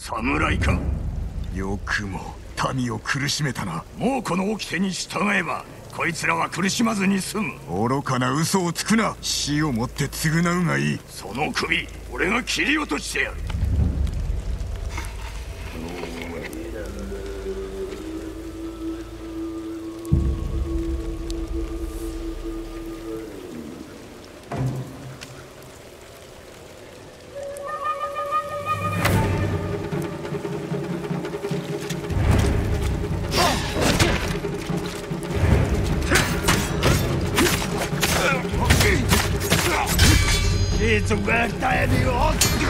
侍か。 よくも民を苦しめたな。 もうこの掟に従えばこいつらは苦しまずに済む。 愚かな嘘をつくな。死をもって償うがいい。 その首俺が切り落としてやる。It's a red daddy.